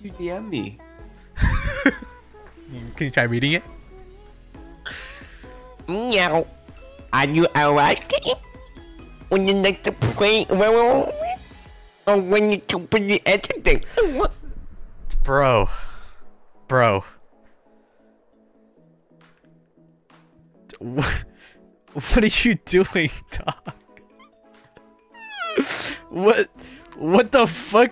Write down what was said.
you DM me? Can you try reading it? Meow. Are you alright? Would you like to play well? Or when you to put the editing? Bro. Bro. What are you doing, dog? What the fuck